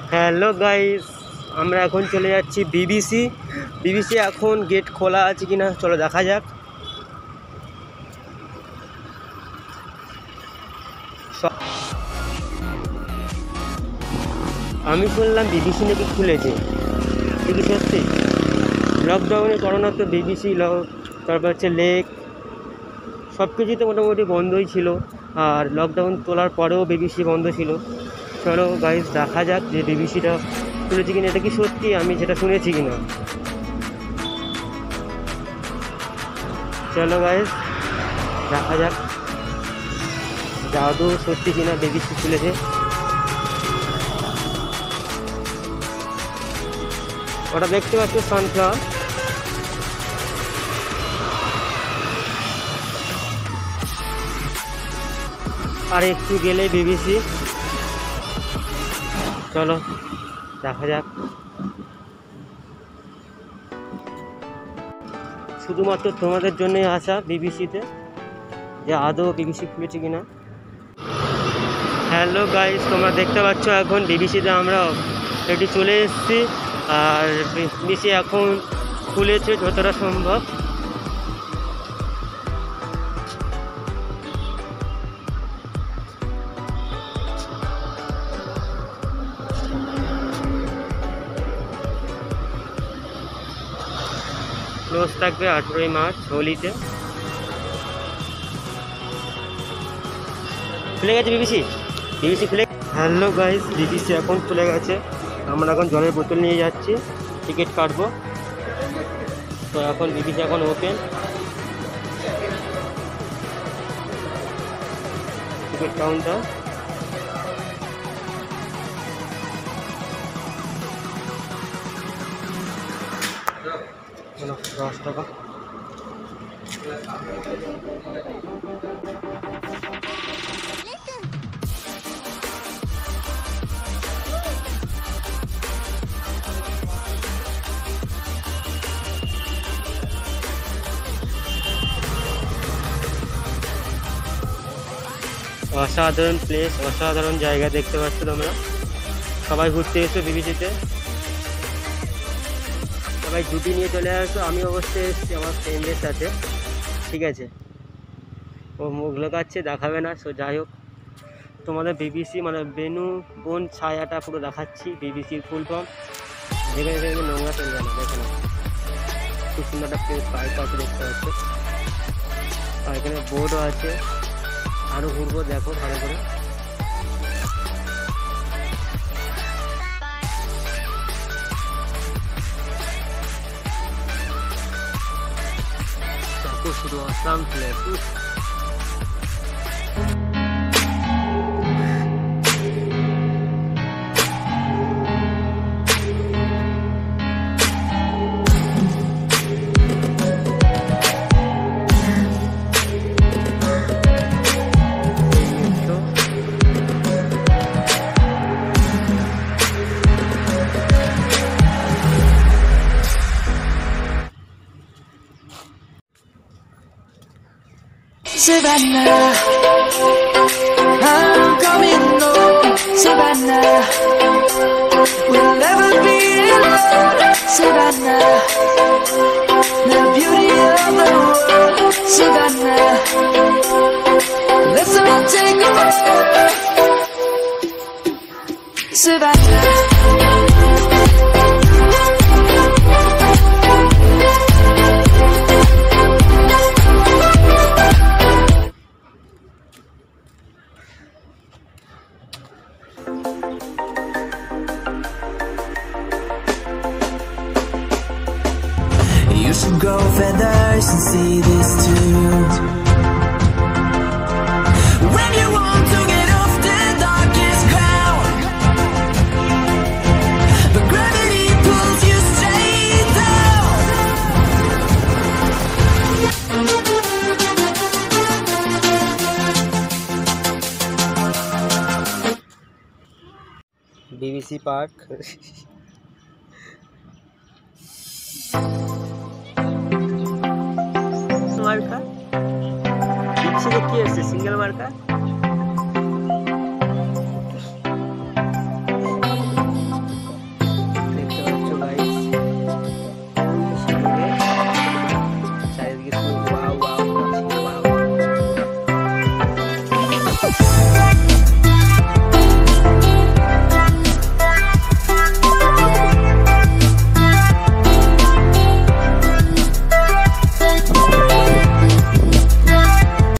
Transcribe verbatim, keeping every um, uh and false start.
Hello guys, আমরা এখন চলে যাচ্ছি বিবিসি। বিবিসি এখন গেট খোলা আছে কিনা চলো দেখা যাক। আমি শুনলাম বিবিসি নাকি খুলেছে, কি সত্যি? লকডাউনে করোনা তো বিবিসি লক, তারপর হচ্ছে লেক, সব কিছুই তো মোটামুটি বন্ধই ছিল। আর লকডাউন তোলার পরেও বিবিসি বন্ধ ছিল। চলো গাইস দেখা যাক যে বিবিসিটা খুলেছে কিনা, এটা কি সত্যি আমি যেটা শুনেছি কিনা। চলো গাইস দেখা যাক জাদু সত্যি কিনা বিবিসি খুলেছে। ওটা দেখতে পাচ্ছ সানফ্লাওয়ার, আর একটু গেলে বিবিসি। চলো দেখা যাক। শুধুমাত্র তোমাদের জন্যই আসা বিবিসিতে, যে আদৌ বিবিসি খুলেছে কিনা। হ্যালো গাইস, তোমরা দেখতে পাচ্ছ এখন বিবিসিতে আমরা এটি চলে এসেছি। আর বিবিসি এখন খুলেছে যতটা সম্ভব। ক্লোজ থাকবে আঠেরোই মার্চ হোলিতে। খুলে গেছে বিবিসি, বিবিসি খুলে। হ্যালো গাইস, বিবিসি এখন খুলে গেছে। আমরা এখন জলের বোতল নিয়ে যাচ্ছি, টিকিট কাটবো। তো এখন বিবিসি এখন ওপেন, টিকিট কাউন্টার। দশ টাকা। অসাধারণ প্লেস, অসাধারণ জায়গা দেখতে পাচ্ছ তোমরা। সবাই ঘুরতে এসো বিবিসিতে, সবাই ছুটি নিয়ে চলে আসো। আমি অবশ্যই এসেছি আমার ফ্রেন্ডের সাথে, ঠিক আছে? ও মুখ লোকাচ্ছে, দেখাবে না। সো যাই হোক, তোমাদের বিবিসি মানে বেনু বন ছায়াটা পুরো দেখাচ্ছি। বিবিসির ফুল ফর্ম, যেখানে যেখানে নোংরা চলবে না। দেখে না, খুব সুন্দর একটা প্লেস, পার্ক আছে দেখতে পাচ্ছ। আর এখানে বোর্ডও আছে। আরও ঘুরবো, দেখো ভালো করে। শুধু Assam place. Savannah, I'm coming home. Savannah, we'll never be alone. Savannah, the beauty of the world. Savannah, let's all take a walk. Savannah. You should grow feathers and see this too. When you want to get off the darkest ground, the gravity pulls you straight down. BBC park. মার্কা বিবিসিতে কি আছে? Single মার্কা।